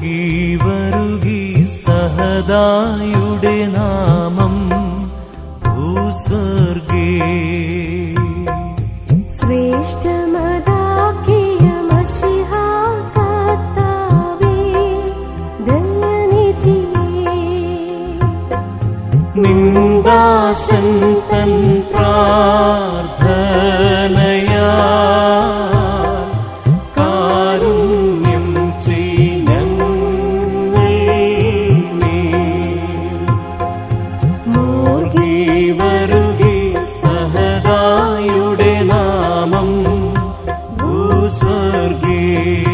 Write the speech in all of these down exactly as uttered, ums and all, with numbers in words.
മൂർഗി വരുകി സഹദായുടെ നാമം ഭൂസ്വർഗേ ശ്രേഷ്ഠമതാക്കിയ മശിഹാ കർത്താവേ ദയനിധിയേ നിന്ദാസൻ തൻ പ്രാർത്ഥനയാ കാരുണ്യം ചെയ്യണമേ. മൂർഗി വരുകി സഹദായുടെ നാമം ഭൂസ്വർഗേ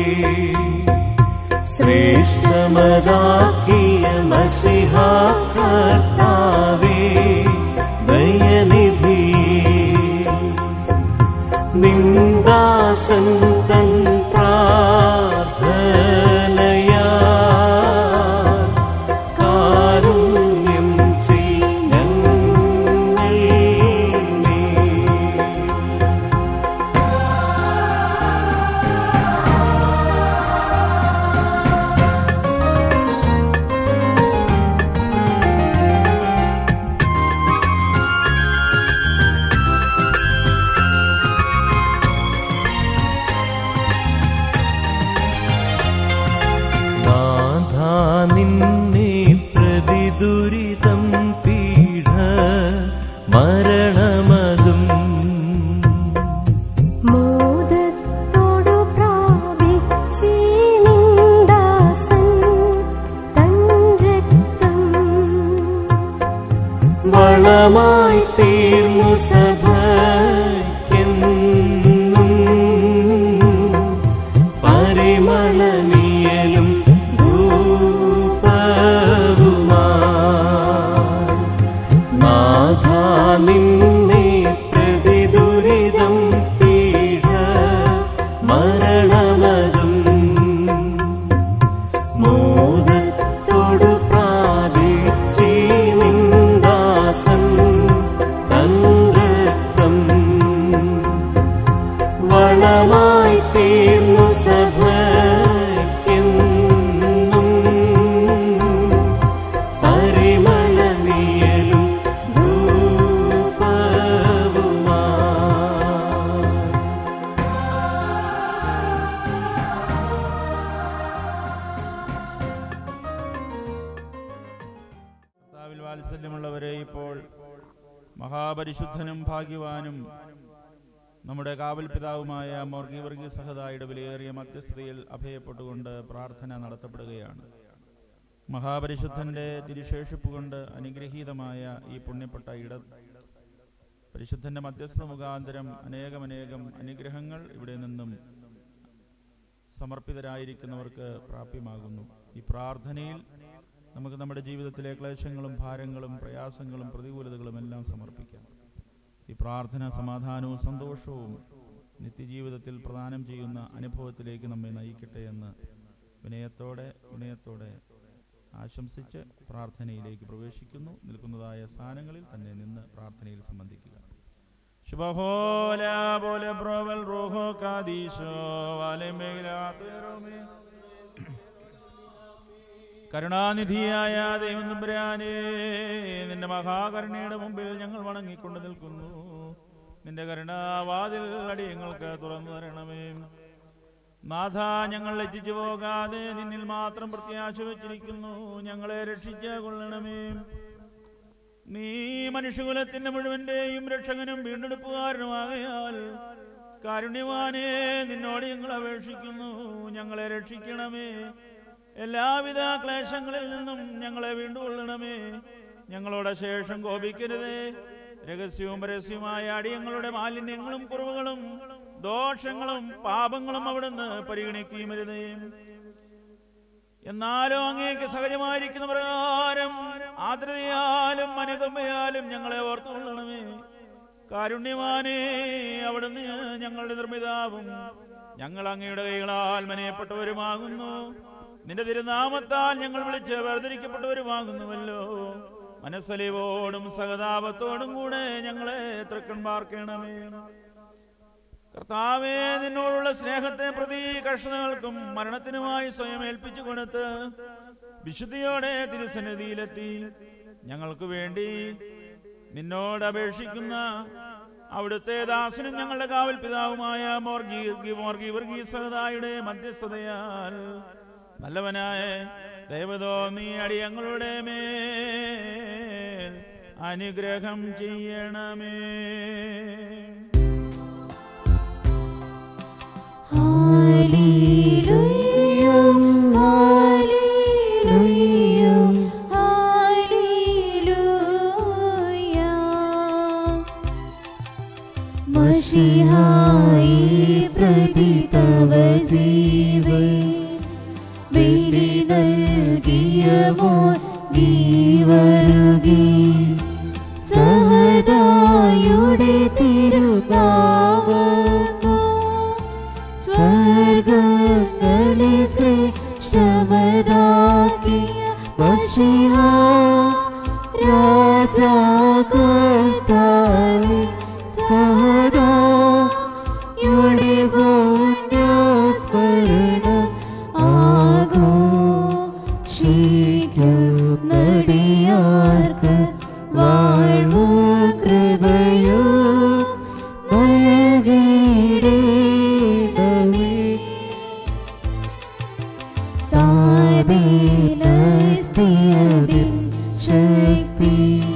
ശ്രേഷ്ഠമതാക്കിയ മശിഹാ കർത്താവേ ദയനിധിയേ നിന്ദാസൻ തൻ പ്രാർത്ഥനയാ കാരുണ്യം ചെയ്യണമേ. നാഥാ നിന്നെ പ്രതി ദുരിതം പീഡ മരണമതും മോദത്തോടു പ്രാപിച്ചീ നിന്ദാസൻ തൻ രക്തം വളമായി തീർന്നു സഭയ്ക്കെന്നും പരിമളനീയലും ധൂപവുമായി. നാഥാ നിന്നെ പ്രതി ദുരിതം പീഡ മരണമതും മോദത്തോടു പ്രാപിച്ചീ നിന്ദാസൻ തൻ രക്തം വളമായി തീർന്നു സഭയ്ക്കെന്നും പരിമളനീയലും ധൂപവുമായി. കർത്താവിൽ വാത്സല്യമുള്ളവരെ, ഇപ്പോൾ മഹാപരിശുദ്ധനും ഭാഗ്യവാനും നമ്മുടെ കാവൽ പിതാവുമായ മോർഗി വർഗീസ് സഹദായുടെ വിലയേറിയ മധ്യസ്ഥതയിൽ അഭയപ്പെട്ടുകൊണ്ട് പ്രാർത്ഥന നടത്തപ്പെടുകയാണ്. മഹാപരിശുദ്ധന്റെ തിരുശേഷിപ്പ് കൊണ്ട് അനുഗ്രഹീതമായ ഈ പുണ്യപ്പെട്ട ഇട പരിശുദ്ധന്റെ മധ്യസ്ഥ മുഖാന്തരം അനേകമനേകം അനുഗ്രഹങ്ങൾ ഇവിടെ നിന്നും സമർപ്പിതരായിരിക്കുന്നവർക്ക് പ്രാപ്യമാകുന്നു. ഈ പ്രാർത്ഥനയിൽ നമുക്ക് നമ്മുടെ ജീവിതത്തിലെ ക്ലേശങ്ങളും ഭാരങ്ങളും പ്രയാസങ്ങളും പ്രതികൂലതകളും എല്ലാം സമർപ്പിക്കാം. ഈ പ്രാർത്ഥന സമാധാനവും സന്തോഷവും നിത്യജീവിതത്തിൽ പ്രദാനം ചെയ്യുന്ന അനുഭവത്തിലേക്ക് നമ്മെ നയിക്കട്ടെ എന്ന് വിനയത്തോടെ വിനയത്തോടെ ആശംസിച്ച് പ്രാർത്ഥനയിലേക്ക് പ്രവേശിക്കുന്നു. നിൽക്കുന്നതായ സ്ഥാനങ്ങളിൽ തന്നെ നിന്ന് പ്രാർത്ഥനയിൽ സംബന്ധിക്കുക. കരുണാനിധിയായ ദൈവം തമ്പുരാനേ, നിന്റെ മഹാകരുണയുടെ മുമ്പിൽ ഞങ്ങൾ വണങ്ങിക്കൊണ്ട് നിൽക്കുന്നു. നിന്റെ കരുണാവാതിൽ അടിയങ്ങൾക്ക് തുറന്നു തരണമേ. നാഥ, ഞങ്ങൾ ലജ്ജിച്ചു പോകാതെ നിന്നിൽ മാത്രം പ്രത്യാശ വച്ചിരിക്കുന്നു. ഞങ്ങളെ രക്ഷിച്ച് കൊള്ളണമേ. നീ മനുഷ്യകുലത്തിന്റെ മുഴുവന്റെയും രക്ഷകനും വീണ്ടെടുപ്പുകാരനുമാകയാൽ കാരുണ്യവാനേ, നിന്നോട് ഞങ്ങൾ അപേക്ഷിക്കുന്നു. ഞങ്ങളെ രക്ഷിക്കണമേ. എല്ലാവിധ ക്ലേശങ്ങളിൽ നിന്നും ഞങ്ങളെ വീണ്ടുകൊള്ളണമേ. ഞങ്ങളുടെ ശേഷം കോപിക്കരുതേ. രഹസ്യവും പരസ്യവുമായ അടിയങ്ങളുടെ മാലിന്യങ്ങളും കുറവുകളും ദോഷങ്ങളും പാപങ്ങളും അവിടുന്ന് പരിഗണിക്കുകയുമരുതേ. എന്നാലും അങ്ങേക്ക് സഹജമായിരിക്കുന്ന പ്രകാരം ആർദ്രതയാലും അനുകമ്പയാലും ഞങ്ങളെ ഓർത്തുകൊള്ളണമേ. കാരുണ്യവാനേ, അവിടുന്ന് ഞങ്ങളുടെ നിർമ്മിതാവും ഞങ്ങൾ അങ്ങയുടെ കൈകളാൽ മനയപ്പെട്ടവരുമാകുന്നു. നിന്റെ തിരുനാമത്താൽ ഞങ്ങൾ വിളിച്ച് വേർതിരിക്കപ്പെട്ടവരുമാകുന്നുവല്ലോ. മനസ്സലിവോടും സഹതാപത്തോടും കൂടെ ഞങ്ങളെ തൃക്കൺ പാർക്കണമേ. കർത്താവേ, നിന്നോടുള്ള സ്നേഹത്തെ പ്രതി കഷ്ടതകൾക്കും മരണത്തിനുമായി സ്വയം ഏൽപ്പിച്ചു കൊടുത്ത് വിശുദ്ധിയോടെ തിരുസന്നിധിയിലെത്തി ഞങ്ങൾക്ക് വേണ്ടി നിന്നോട് അപേക്ഷിക്കുന്ന അവിടുത്തെ ദാസനും ഞങ്ങളുടെ കാവൽ പിതാവുമായ മോർഗി മോർഗി വർഗീസഹതായുടെ മധ്യസ്ഥതയാൽ നല്ലവനായ ദൈവതോ നീ അടിയങ്ങളുടെ മേൽ അനുഗ്രഹം ചെയ്യണമേ. Hallelujah, hallelujah, hallelujah. മശിഹായി പ്രതി തവ ജീവൻ ബലി നൽകിയ മോർഗീവർഗീസ് സഹദായുടെ തിരുനാമമോ സ്വർഗ്ഗങ്ങളെ ശ്രേഷ്ഠമതാക്കിയ മശിഹാ രാജാ കർത്താവേ സഹദായുടെ പുണ്യസ്മരണം ആഘോഷിക്കുന്നടിയാർക്ക് വാഴ്വു കൃപയോ നൽകിയിടണമേ. താഴ്ന്നസ്തിയതിൻ ശക്തി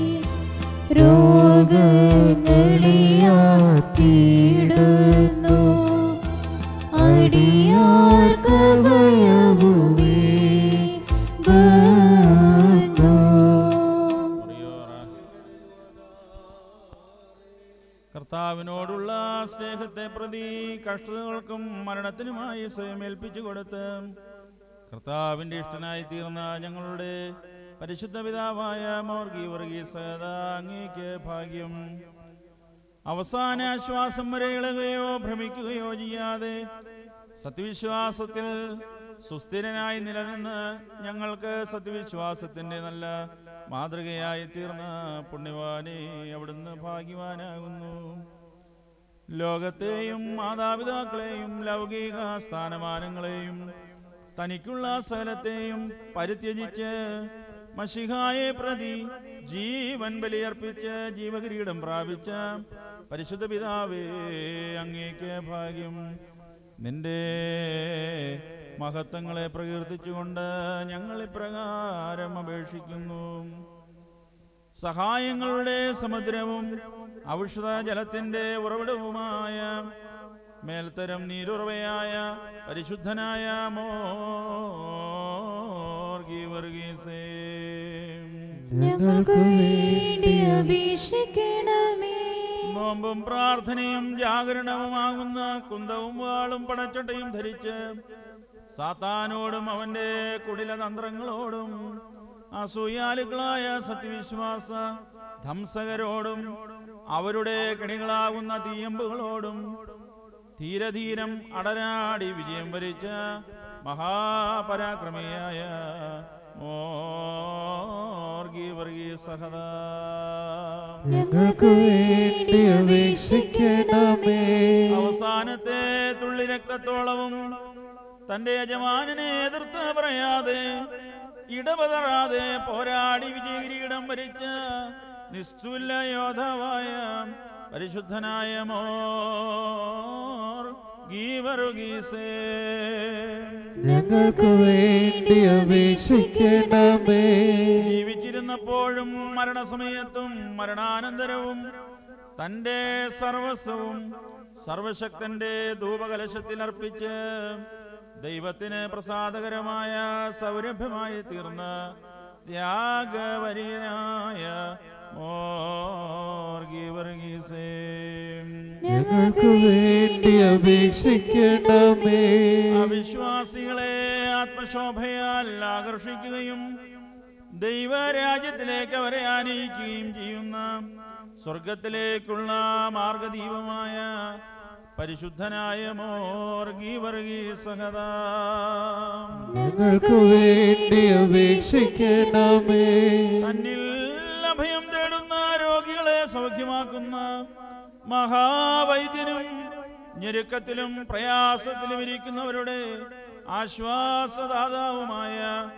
രോഗങ്ങളിയാക്കിയിടുന്നു അടിയാർക്ക് ഭയവുമേ കർത്താവിനോടുള്ള സ്നേഹത്തെ പ്രതി കഷ്ടതകൾക്കും മരണത്തിനുമായി സ്വയം ഏൽപ്പിച്ചു കൊടുത്ത് കർത്താവിന്റെ ഇഷ്ടനായി തീർന്ന ഞങ്ങളുടെ പരിശുദ്ധ പിതാവായ മോർഗി വർഗീസഹത അങ്ങേക്ക് ഭാഗ്യം. അവസാന ശ്വാസം വരെ ഇളകുകയോ ഭ്രമിക്കുകയോ ചെയ്യാതെ സത്യവിശ്വാസത്തിൽ സുസ്ഥിരനായി നിലനിന്ന് ഞങ്ങൾക്ക് സത്യവിശ്വാസത്തിന്റെ നല്ല മാതൃകയായി തീർന്ന പുണ്യവാനെ അവിടുന്ന് ഭാഗ്യവാനാകുന്നു. ലോകത്തെയും മാതാപിതാക്കളെയും ലൗകിക സ്ഥാനമാനങ്ങളെയും തനിക്കുള്ള സകലത്തെയും പരിത്യജിച്ച് മശിഹായെ പ്രതി ജീവൻ ബലിയർപ്പിച്ച് ജീവകിരീടം പ്രാപിച്ച പരിശുദ്ധ പിതാവേ അങ്ങേക്ക് ഭാഗ്യം. നിന്റെ മഹത്വങ്ങളെ പ്രകീർത്തിച്ചുകൊണ്ട് ഞങ്ങൾ ഇപ്രകാരം അപേക്ഷിക്കുന്നു. സഹായങ്ങളുടെ സമുദ്രവും ഔഷധ ജലത്തിന്റെ ഉറവിടവുമായ മേൽത്തരം നീരുറവയായ പരിശുദ്ധനായ മോർഗി വർഗീസേ ഞങ്ങൾക്ക് വേണ്ടി അപേക്ഷിക്കണമേ. നോമ്പും പ്രാർത്ഥനയും ജാഗരണവുമാകുന്ന കുന്തവും വാളും പടച്ചട്ടയും ധരിച്ച് സാത്താനോടും അവന്റെ കുടില തന്ത്രങ്ങളോടും അസൂയാലുക്കളായ സത്യവിശ്വാസ ധംസകരോടും അവരുടെ കെണികളാകുന്ന തീയമ്പുകളോടും ധീരധീരം അടരാടി വിജയം വരിച്ച മഹാപരാക്രമിയായ മോർഗി വർഗീസഹത ഞങ്ങൾക്ക് വേണ്ടി അപേക്ഷിക്കണമേ. അവസാനത്തെ തുള്ളി രക്തത്തോളവും തന്റെ യജമാനനെ എതിർത്ത് പറയാതെ ഇടപെടാതെ പോരാടി വിജയകിരീടം വരിച്ച നിസ്തുല യോദ്ധാവായ പരിശുദ്ധനായ മോർ ഗീവർഗീസേ ഞങ്ങൾക്ക് വേണ്ടി അപേക്ഷിക്കണമേ. ജീവിച്ചിരുന്നപ്പോഴും മരണസമയത്തും മരണാനന്തരവും തന്റെ സർവസ്വവും സർവശക്തന്റെ ധൂപകലശത്തിൽ അർപ്പിച്ച് ദൈവത്തിന് പ്രസാദകരമായ സൗരഭ്യമായി തീർന്ന ത്യാഗവരീയനായ മോർഗി വർഗീസേ ഞങ്ങൾക്ക് വേണ്ടി അപേക്ഷിക്കണമേ. അവിശ്വാസികളെ ആത്മശോഭയാൽ ആകർഷിക്കുകയും ദൈവരാജ്യത്തിലേക്ക് അവരെ ആനയിക്കുകയും ചെയ്യുന്ന സ്വർഗത്തിലേക്കുള്ള മാർഗദീപമായ പരിശുദ്ധനായ മോർഗി വർഗീസഹത ഞങ്ങൾക്ക് വേണ്ടി അപേക്ഷിക്കണമേ. തന്നിൽ അഭയം തേടുന്ന രോഗികളെ സൗഖ്യമാക്കുന്ന മഹാവൈദ്യനും ഞെരുക്കത്തിലും പ്രയാസത്തിലും ഇരിക്കുന്നവരുടെ ആശ്വാസദാതാവുമായ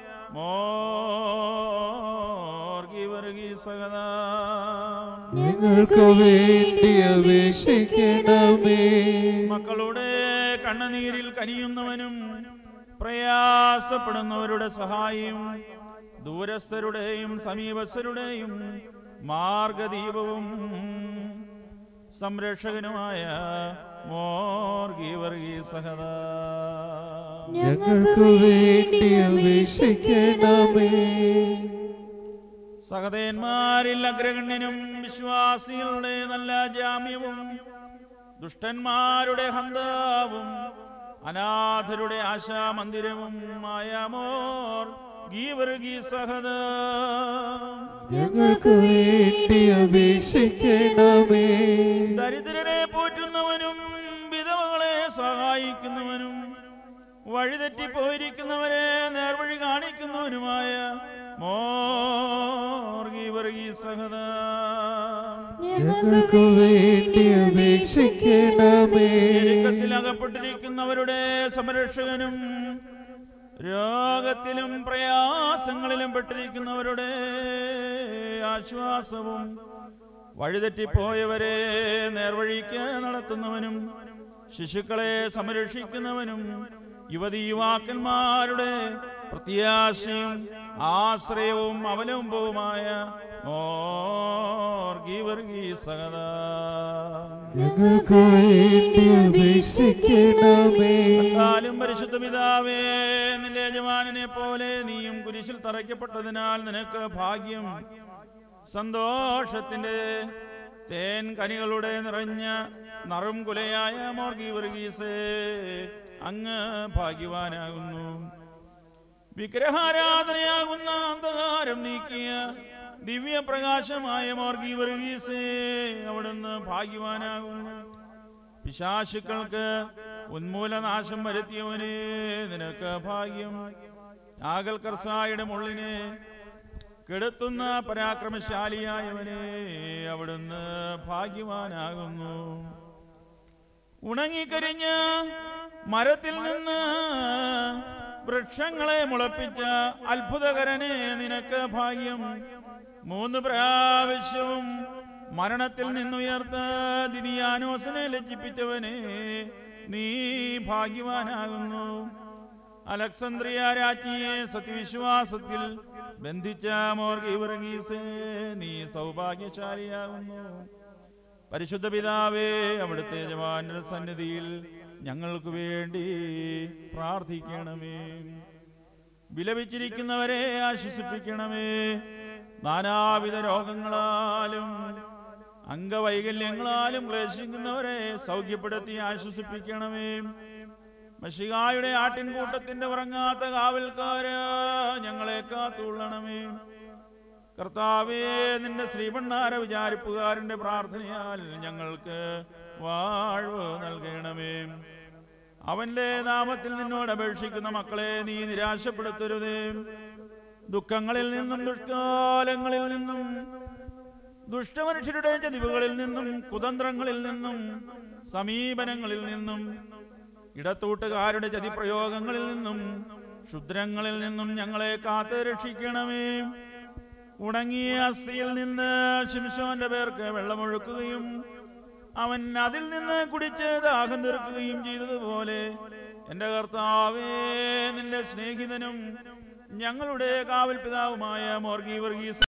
മോർഗീവർഗീസഹദാ ഞങ്ങൾക്ക് വേണ്ടി അപേക്ഷിക്കണമേ. മക്കളുടെ കണ്ണുനീരിൽ കനിയുന്നവനും പ്രയാസപ്പെടുന്നവരുടെ സഹായിയും ദൂരസ്ഥരുടെയും സമീപസ്ഥരുടെയും മാർഗദീപവും സംരക്ഷകനുമായ മോർഗീവർഗീസഹദാ ഞങ്ങൾക്ക് വേണ്ടി അപേക്ഷിക്കണമേ. സഹതന്മാരിൽ അഗ്രഗണ്യനും വിശ്വാസികളുടെ നല്ല ജാമ്യവും ദുഷ്ടന്മാരുടെ ഹന്താവും അനാഥരുടെ ആശാമന്ദിരവും മായമോർ ഗീവർഗീസഹദാ ഞങ്ങൾക്ക് വേണ്ടി അപേക്ഷിക്കണമേ. ദരിദ്രരെ പോറ്റുന്നവനും വിധവകളെ സഹായിക്കുന്നവനും വഴിതെറ്റിപ്പോയിരിക്കുന്നവരെ നേർവഴി കാണിക്കുന്നവനുമായ മോർഗീവർഗീസഹദാ ഞങ്ങൾക്ക് വേണ്ടി അപേക്ഷിക്കണമേ. ഞെരുക്കത്തിൽ അകപ്പെട്ടിരിക്കുന്നവരുടെ സംരക്ഷകനും രോഗത്തിലും പ്രയാസങ്ങളിലും പെട്ടിരിക്കുന്നവരുടെ ആശ്വാസവും വഴിതെറ്റിപ്പോയവരെ നേർവഴിക്ക് നടത്തുന്നവനും ശിശുക്കളെ സംരക്ഷിക്കുന്നവനും യുവതി യുവാക്കന്മാരുടെ പ്രത്യാശയും ആശ്രയവും അവലംബവുമായ മോർഗീവർഗീസഹദാ ഞങ്ങൾക്ക് വേണ്ടി അപേക്ഷിക്കണമേ. എന്നാലും പരിശുദ്ധ പിതാവേ, നിന്റെ യജമാനനെ പോലെ നീയും കുരിശിൽ തറയ്ക്കപ്പെട്ടതിനാൽ നിനക്ക് ഭാഗ്യം. സന്തോഷത്തിന്റെ തേൻ കനികളുടെ നിറഞ്ഞ നറും കുലയായ മോർഗീവർഗീസേ, അങ്ങ് ഭാഗ്യവാനാകുന്നു. വിഗ്രഹാരാധനയാകുന്ന അന്ധകാരം നീക്കിയ ദിവ്യപ്രകാശമായ മോർഗീവർഗീസേ, അവിടുന്ന് ഭാഗ്യവാനാകുന്നു. പിശാചുക്കൾക്ക് ഉന്മൂലനാശം വരുത്തിയവനെ, നിനക്ക് ഭാഗ്യം. ആകൽ കർസായുടെ മുള്ളിനെ കെടുത്തുന്ന പരാക്രമശാലിയായവനെ, അവിടുന്ന് ഭാഗ്യവാനാകുന്നു. ഉണങ്ങിക്കരിഞ്ഞ മരത്തിൽ നിന്ന് വൃക്ഷങ്ങളെ മുളപ്പിച്ച അത്ഭുതകരനെ, നിനക്ക് ഭാഗ്യം. മൂന്ന് പ്രാവശ്യവും മരണത്തിൽ നിന്നുയർത്ത ദിനിയാനോസിനെ ലജ്ജിപ്പിച്ചവനെ, നീ ഭാഗ്യവാനാകുന്നു. അലക്സാന്ദ്രിയ രാജ്ഞിയെ സത്യവിശ്വാസത്തിൽ ബന്ധിച്ച മോർഗീവർഗീസേ, നീ സൗഭാഗ്യശാലിയാകുന്നു. പരിശുദ്ധ പിതാവേ, അവിടുത്തെ യജമാനന്റെ സന്നിധിയിൽ ഞങ്ങൾക്ക് വേണ്ടി പ്രാർത്ഥിക്കണമേ. വിലപിച്ചിരിക്കുന്നവരെ ആശ്വസിപ്പിക്കണമേ. നാനാവിധ രോഗങ്ങളാലും അംഗവൈകല്യങ്ങളാലും ക്ലേശിക്കുന്നവരെ സൗഖ്യപ്പെടുത്തി ആശ്വസിപ്പിക്കണമേ. മശിഹായുടെ ആട്ടിൻകൂട്ടത്തിന്റെ ഉറങ്ങാത്ത കാവൽക്കാര്, ഞങ്ങളെ കാത്തുകൊള്ളണമേ. കർത്താവേ, നിന്റെ ശ്രീഭണ്ഡാര വിചാരിപ്പുകാരന്റെ പ്രാർത്ഥനയാൽ ഞങ്ങൾക്ക് വാഴ്വ് നൽകണമേ. അവന്റെ നാമത്തിൽ നിന്നോട് അപേക്ഷിക്കുന്ന മക്കളെ നീ നിരാശപ്പെടുത്തരുതേ. ദുഃഖങ്ങളിൽ നിന്നും ദുഷ്കാലങ്ങളിൽ നിന്നും ദുഷ്ടമനുഷ്യരുടെ ചതിവുകളിൽ നിന്നും കുതന്ത്രങ്ങളിൽ നിന്നും സമീപനങ്ങളിൽ നിന്നും ഇടത്തൂട്ടുകാരുടെ ചതിപ്രയോഗങ്ങളിൽ നിന്നും ക്ഷുദ്രങ്ങളിൽ നിന്നും ഞങ്ങളെ കാത്ത് രക്ഷിക്കണമേ. ഉണങ്ങിയ അസ്ഥിയിൽ നിന്ന് ശിംശോന്റെ പേർക്ക് വെള്ളമൊഴുക്കുകയും അവൻ അതിൽ നിന്ന് കുടിച്ച് ദാഹം തീർക്കുകയും ചെയ്തതുപോലെ, എന്റെ കർത്താവേ, നിന്റെ സ്നേഹിതനും ഞങ്ങളുടെ കാവൽ പിതാവുമായ മോർഗീവർഗീസ്